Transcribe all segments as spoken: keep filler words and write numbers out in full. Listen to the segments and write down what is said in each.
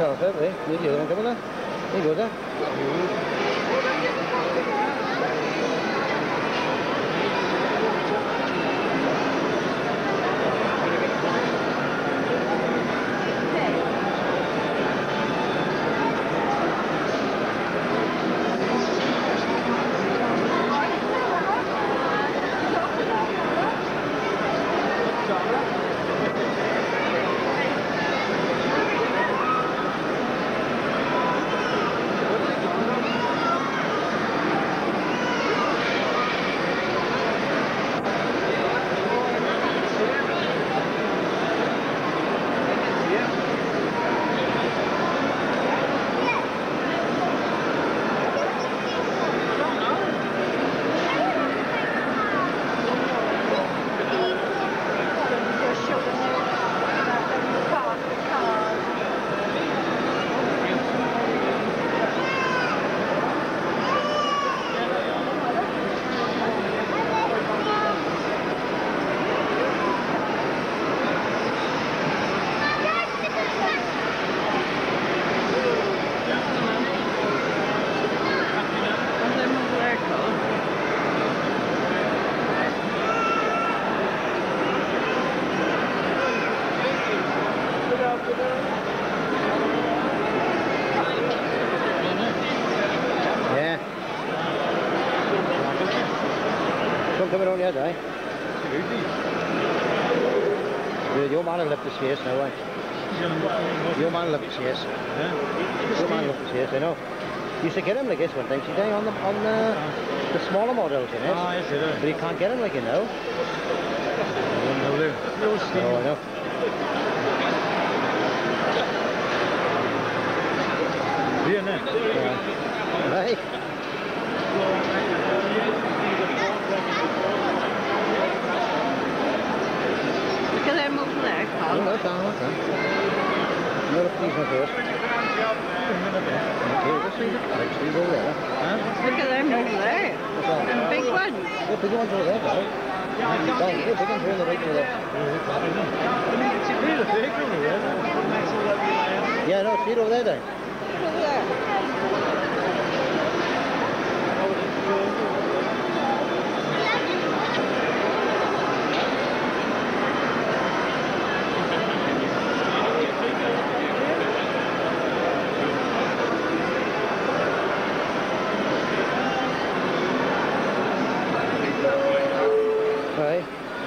Oh, fair play. You do one coming there? You go there. Yeah. Don't come around yet, eh? Your man will lift his face now, eh? Your man will lift his face. Yeah? Your man will lift his face, I know. You used to get him like this one, thanks you day on the on the, the smaller models, you know. Ah, yes, it is. But you can't get him like you know. Oh, I know. Here now. Yeah. Right. Look at them over there, Carl. Oh, that's on, that's on. No, look, these ones first. Okay, let's see the carriage, these over there. Huh? Look at them over there. What's that? Them big ones. The big ones over there, right? Down, the big ones are in the right over there. Yeah, no, see it over there, then. Over there. Right.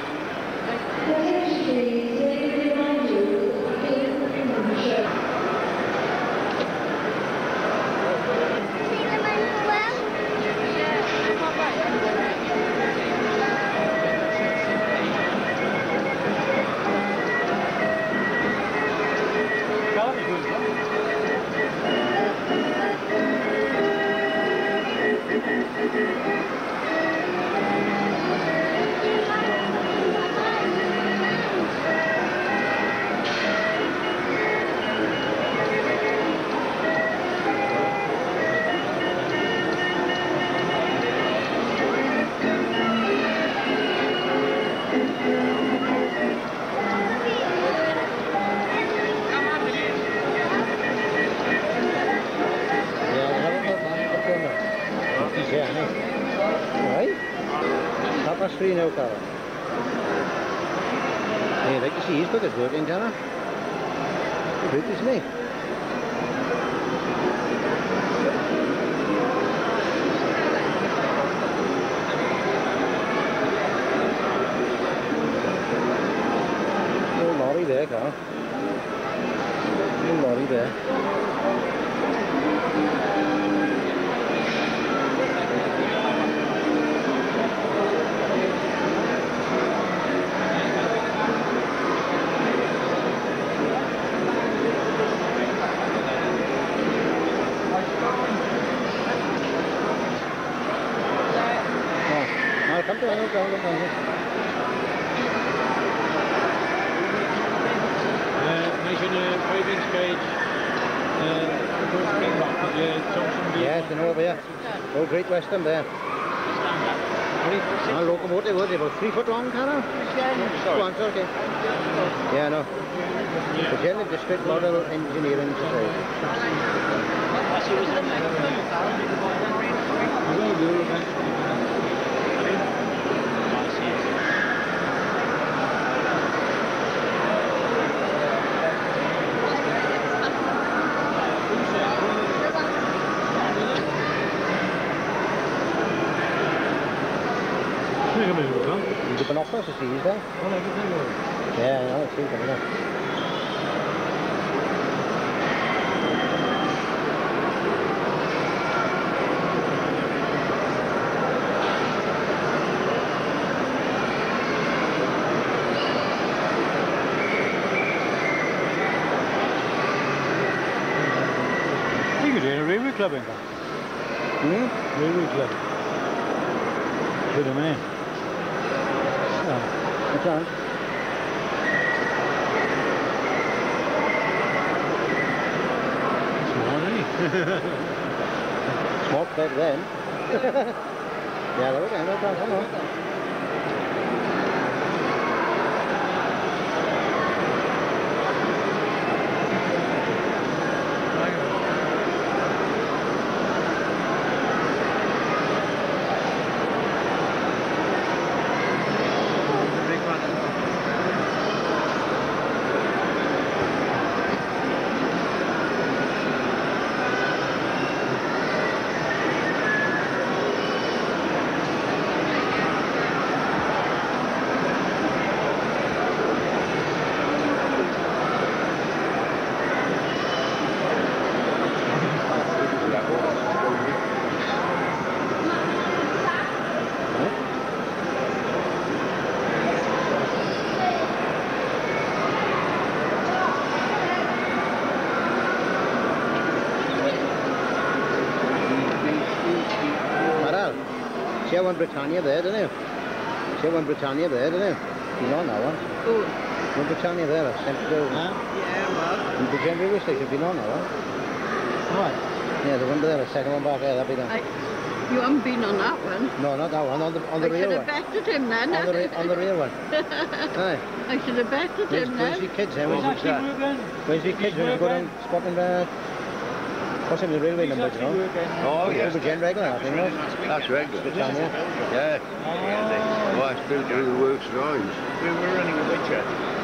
That's three now, Carl. Hey, I'd like to see his bucket working, Dana. Good, isn't he? Little lorry there, Carl. Little lorry there. Come to come, come, come, come. Making a five inch gauge. Uh, yeah, it's an over here. Oh, Great Western there. What A locomotive, was it about three foot long, Cara? Go on, sorry. Yeah, no. The General District Model Engineering Society. You've been off us to see, is there? Yeah, I know, it's coming up. You could do a railway club in that. Hmm? Railway club. Put them in. What's on? Small, isn't he? Small bed then. Yeah, there we go, no problem, no. See one Britannia there, don't you? See one Britannia there, don't you? You know that one. Good. One Britannia there, I've sent it over. Huh? Yeah, well. The Bridgend railway station, you know that one. What? Yeah, the one there, the second one back there, that'll be done. I, you haven't been on that one. No, not that one, on the, on the I real should one. have betted him then. On the, re on the real one. Aye. I should have betted Where's, him where's then. your kids then? He's Where's, actually your, working. where's your kids when you go down Scotland? Uh, what's in the railway He's number, you actually know? working. Oh, yes. Bridgend regular, I think, no? That's regular. Britannia. Yeah. Oh, I still do the works lines. We were running a witcher.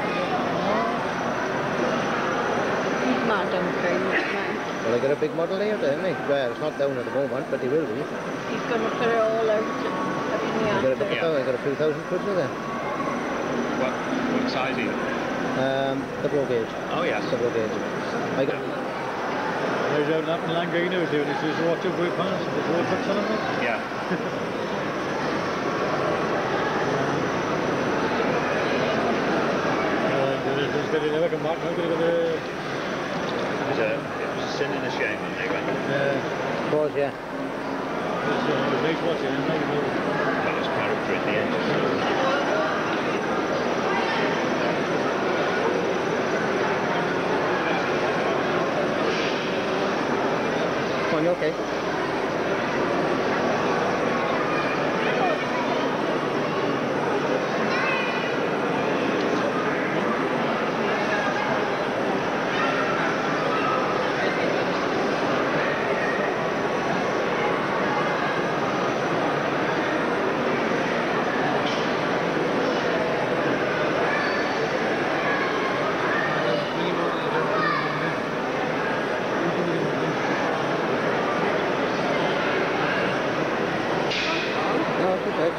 He's mad on trains now. Well, they got a big model here, haven't they? Well, it's not down at the moment, but they will be. He's going to put it all out in the They got a, answer. couple of, they got a few thousand quid with it. What, what size is it? Um, double gauge. Oh, yes. Double gauge. I got, There's out up in Langano doing this. There's a watch of whip pants. There's all books on them. Yeah. There's got to never come back. Nobody got to. It was a, it was a sin and a shame when they went. Uh, of course, yeah. It's uh, nice watching it. Well, it's character in the end. Come on, you okay? No, it's okay.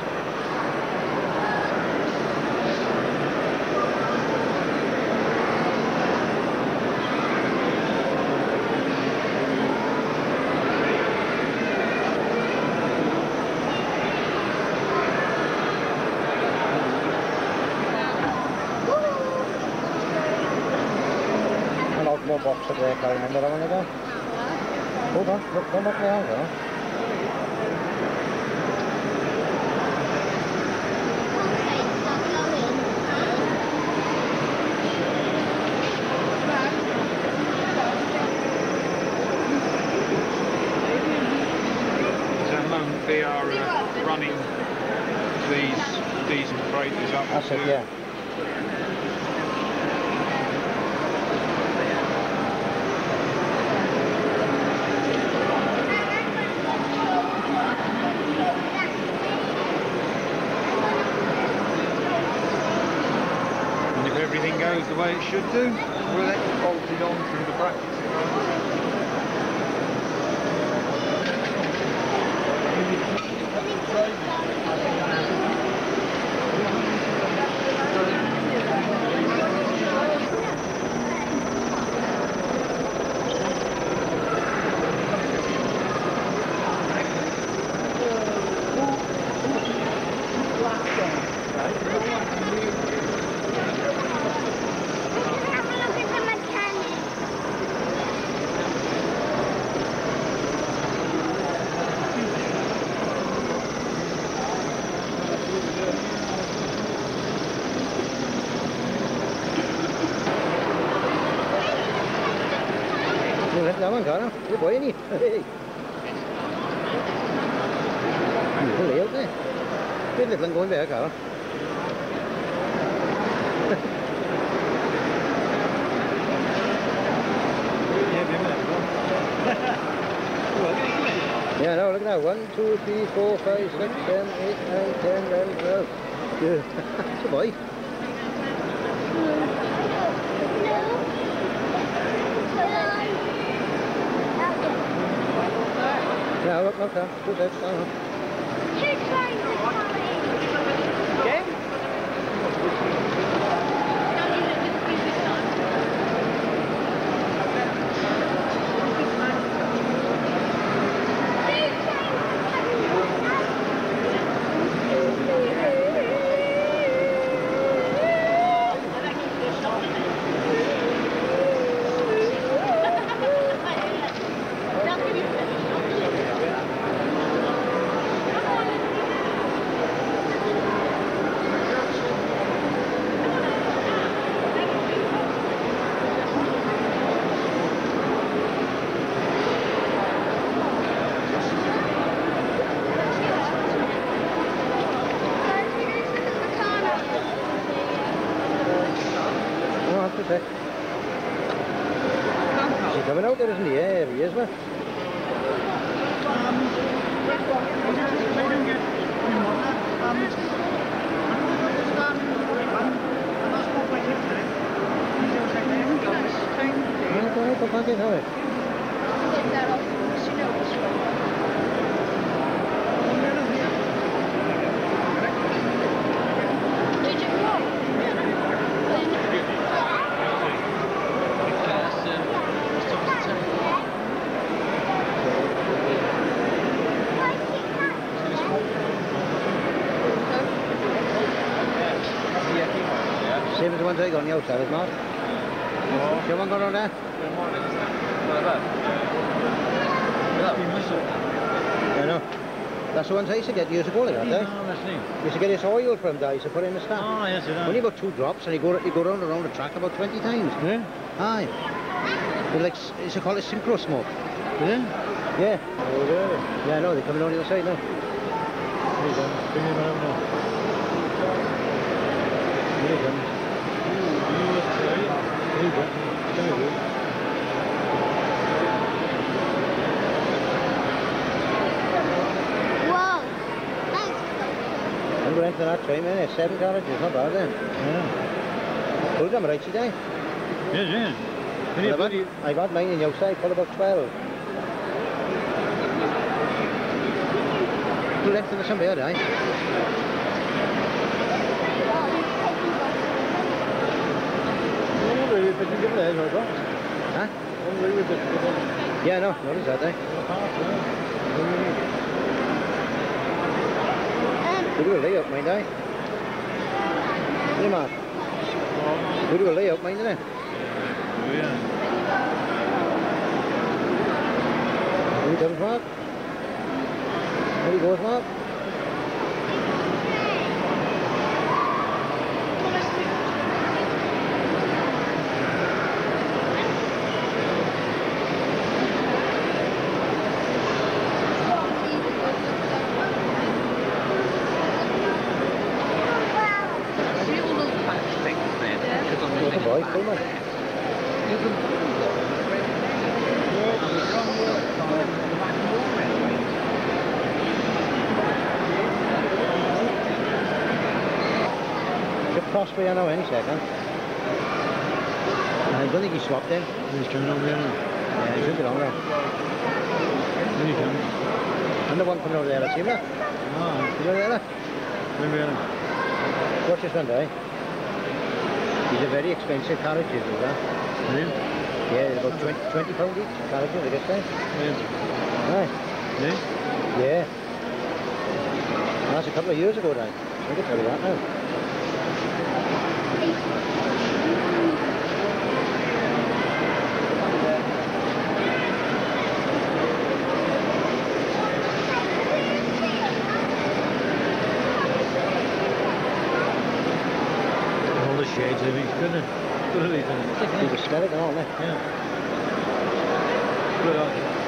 An old more box up there, I remember that one ago. Hold on, look, come back there, hold on. They are uh, running these diesel freighters up That's to... it, yeah. And if everything goes the way it should do, we'll let it bolted on through the brackets. That one, Connor. Good boy, isn't he? Hey. He's really out there. Good little one going back, Connor. Yeah, no, look at that. One, two, three, four, five, six, seven, eight, nine, ten, eleven, twelve. Good. That's a boy. Yeah, look, look, look. Two sets, I don't know. Okay? Is he coming out there, isn't he? Yeah, he is, man. No, go ahead, go back in, have it. Same as the ones I got on the outside, is not? Oh. You want to go around there? I know. That's the ones I used to get years ago, like that, eh? No, that's neat. Used to get this oil from there, used to put in the stand. Oh, yes, it is. Only about two drops, and you go you go round and round the track about twenty times. Yeah? Aye. They're like, it's called a synchro smoke. Yeah? Yeah. Oh, really? Yeah, I know, they're coming down the other side now. Here you go. Bring him around now. Here he comes. Here you go. There you go. Whoa! Nice. I'm going into that train, man. Seven carriages, not bad, then. Yeah. Full them right, see, there. Yes, yes. Well, I've, had, I've had mine in the outside, full about twelve. Two left in the somewhere, eh? Huh? Yeah, no, what is that, eh? We do a layout, mind, eh? Hey, Mark. We do a layout, mind, innit? Oh, yeah. Here he comes, Mark. There he goes, Mark. Crossbury, I know, any second. I don't think he swapped in. He's coming over there now. Yeah, he should be on there. There he comes. And the one coming over there, I've seen that. Ah, You know that? maybe I Watch this one, guy. He's a very expensive carriage, is that? Yeah. Yeah, about twenty, twenty pound each carriages, I guess, there. Yeah. Right. Yeah. Yeah. That's a couple of years ago, right? I can tell you that now. All the shades of each, couldn't it? Good at each, isn't it? You can smell it and all, eh? Yeah. Good on you.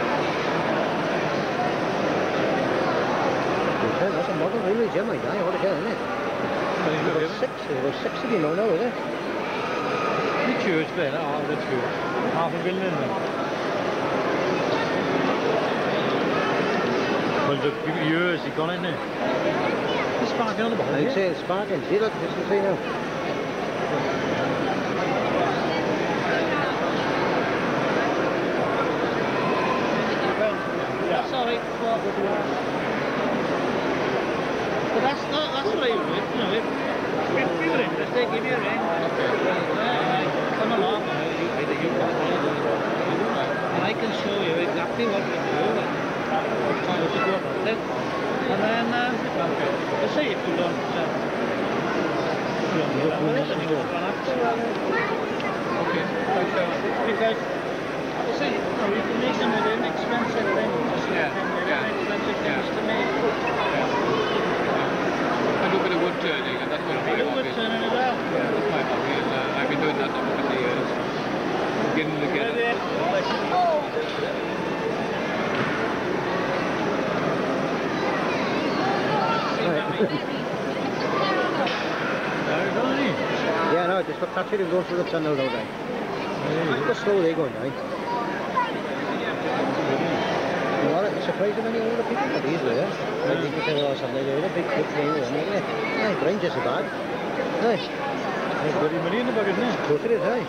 That's a model, really, Jim, my guy, what a hell, isn't it? Well, he's About got six, about six of you know now, isn't it? the church there, oh, the church. Half a building in there. Well, the few years he gone in there. He's sparking on the bottom. I'd yeah? say it's sparking. See, look, just to see now. That's all right. But that's not, that's what I would, you know, if, if you were interested, give you a ring. Uh, come along, uh, you, either you come or you do it. And I can show you exactly what you do and how to go about it. And then, uh, we'll see if you don't, uh, if you don't get on with it and you don't run after. Okay, thanks very much. Because, you see, you know, you can make them with inexpensive things. Yeah, And yeah. inexpensive things to make. I do a bit of wood turning, and that's what I'm You doing. would turn it around. Yeah, that's my hobby, and uh, I've been doing that for fifty years. Beginning to get it. Yeah, no, just look, that's it, going through the tunnel now, right? Look how slow they're going now. You know, it's surprising many older people that these were. Like people say, oh, something, they're a big, big thing, isn't it? Aye, but I'm just as bad. Aye. There's bloody money in the bag, isn't there? Of course it is, aye.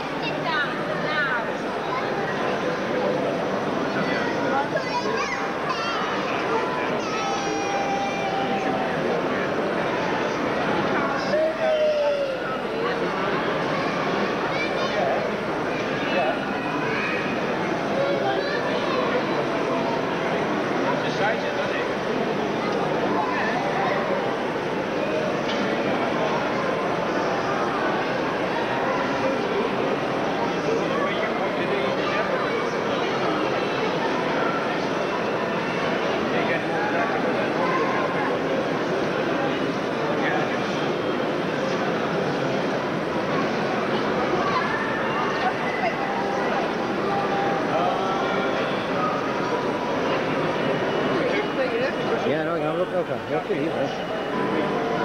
Yeah, no, I'm looking okay. You have to leave, right?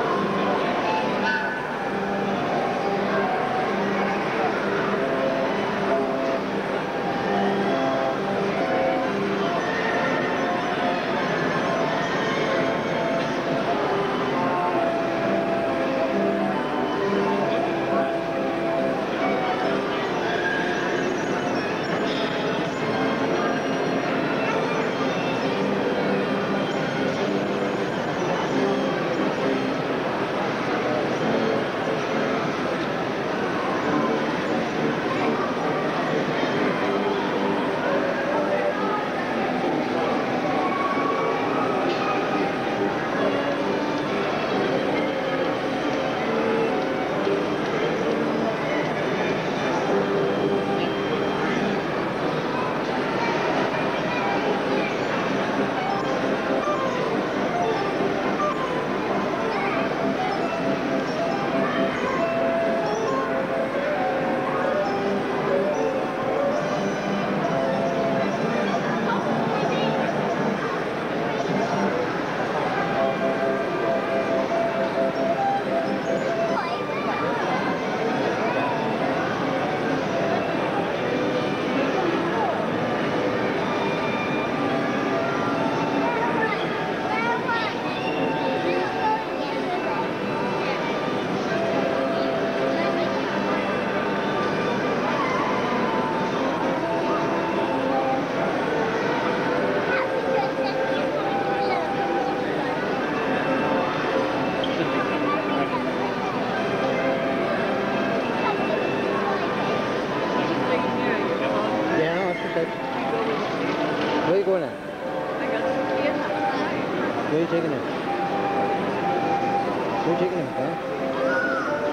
You're taking him, huh?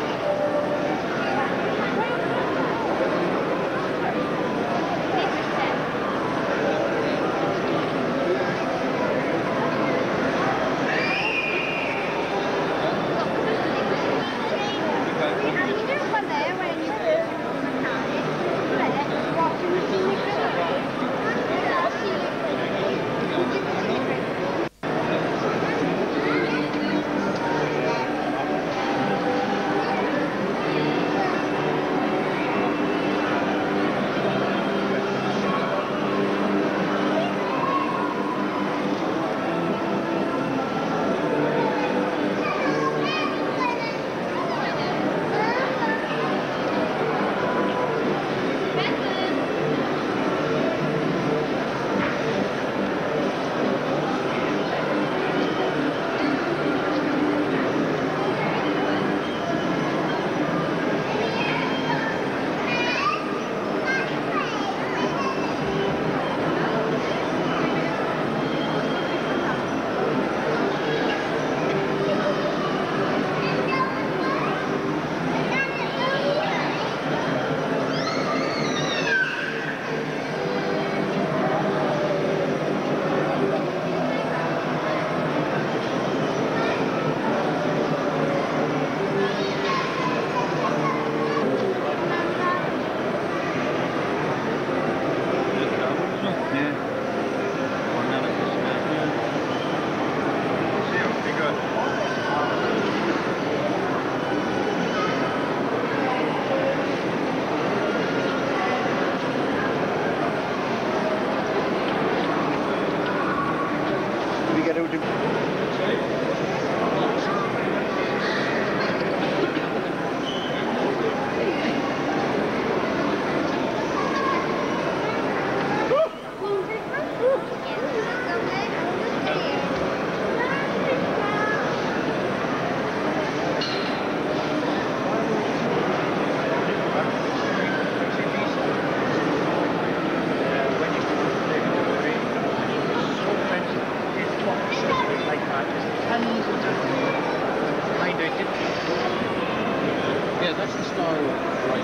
Yeah, that's the style right.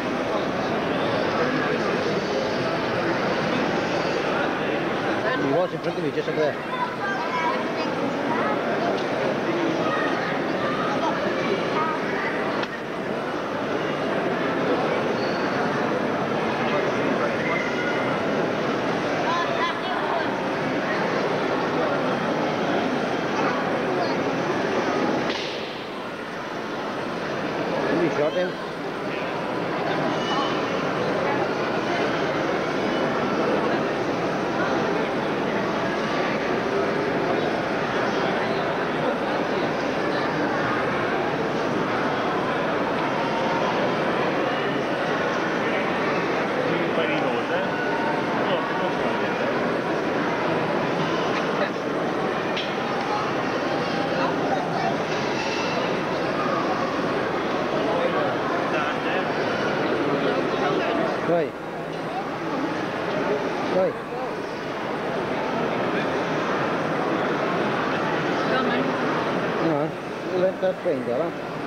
He was in front of me, just up there. Somebody shot him. Right. Right. Coming. Hang on. We'll let that train go, huh?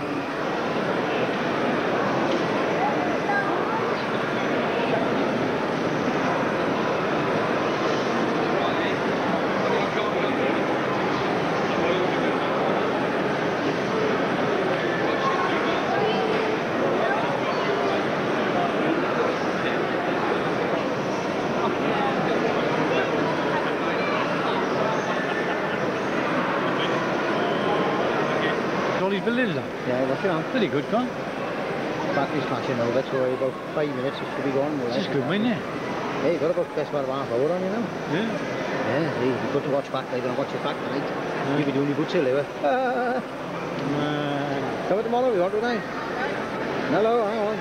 All these buildings are. Yeah, what's your on? Pretty good, con. Battery's flashing over, so about five minutes it should be gone. This is good, isn't it? Hey, you got about best part of half hour on you now. Yeah. Yeah, see, you've got to watch back, like, and watch it back tonight. You'll be doing your good till, eh? Ah. Man. Come tomorrow, we want to, tonight. Hello, hang on.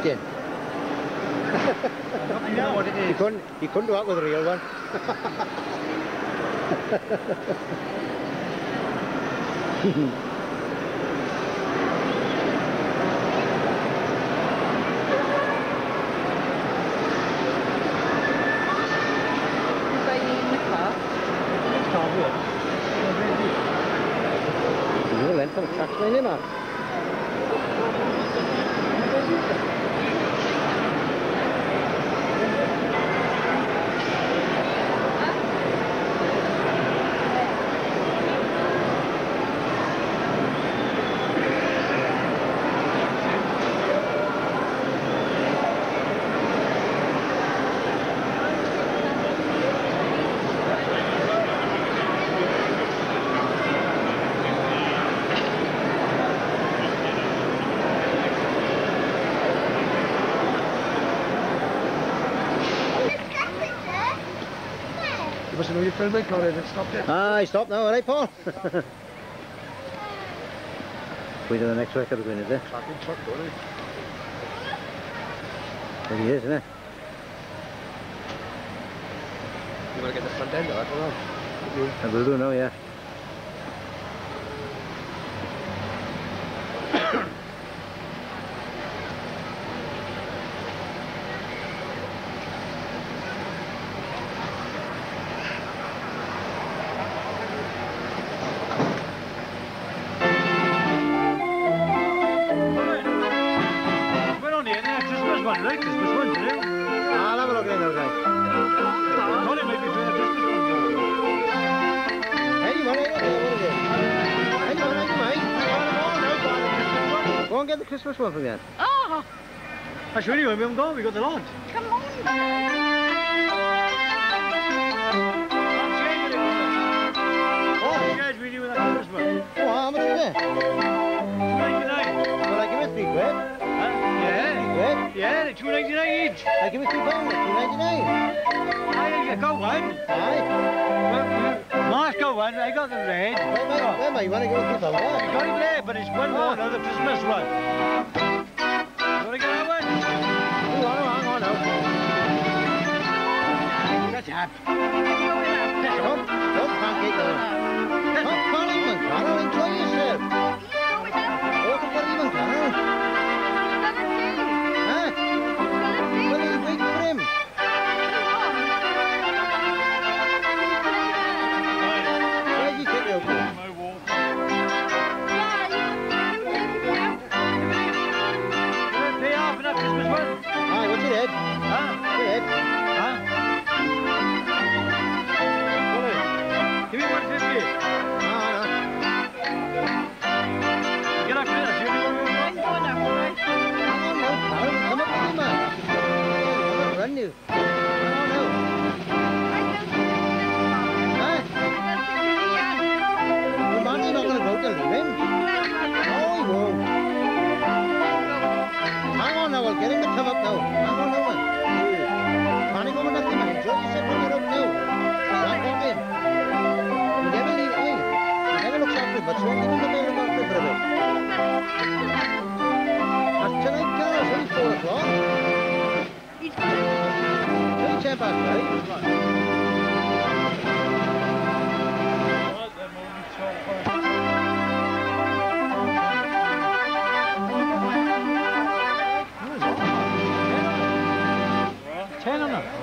did. You know what it He is. couldn't, he couldn't do that with a real one. You're length of tracks line in that. You must know your filming car and stopped it. Ah, he stopped now, alright, Paul? We do the next record we're going to do. Tracking truck, don't it? There he is, isn't it? You want to get the front end of that, or I will do now, yeah. We're on the end, yeah, Christmas one, right? Christmas one, do you? I'll have a look at it now, guys. I thought it might be for the Christmas one, though. Anyone, anyone, what is it? Anyone, anyone. Go and get the Christmas one from you. Oh, That's really where we haven't gone, we got the launch. come on. Oh, you guys really with that Christmas one? Oh, how much is it? two ninety-nine. Well, I give it three quid. Huh? Yeah. Quid? Yeah, they're two ninety-nine each. I give it three pounds, two ninety-nine. I you got one. Aye. Well, Mark's got one, I got the red. Where am I, where am I? You want to go three pounds? I got it there, but it's one more, another Christmas one. You want to get that one? Hang on, hang on now. That's up. Come, come, pancake now. Come, Colin, Carol, enjoy yourself. Oh, come on, even Carol. Huh? Well, you wait for him. Where's he take you out to? My wall. Pay off for that Christmas one. Aye, what's it, Ed? Huh? What's it, Ed? Huh? Give me one fifty. Ah, Get up here, see what you want. no. Hang on now, Carol. Come up with me, man. Come on, run you. Hang on now. Huh? The man, you're not going to go to leave him. No, he won't. Hang on now, I'll get him to come up now. Hang on now, man. Panic over nothing, man. Enjoy yourself when you're up now. Back on him. He never leaves me. He never looks after him, but so I'll leave him to go look after him for a bit. That's tonight, Carol. It's only four o'clock. It's only ten past five. Ten on that.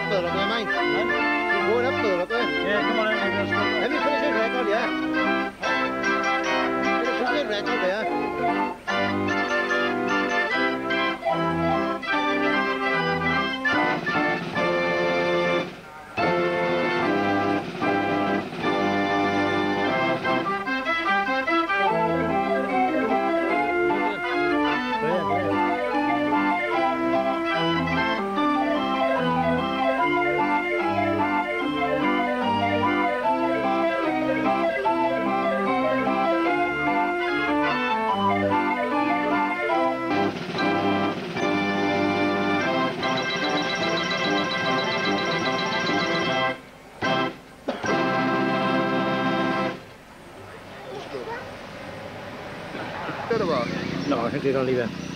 further up there, mate. You're going up further up there. Yeah, come on in, maybe I'll stop. Have you finished your record, yeah? Finished your record, yeah? Bit of a No, I think they're going to leave it.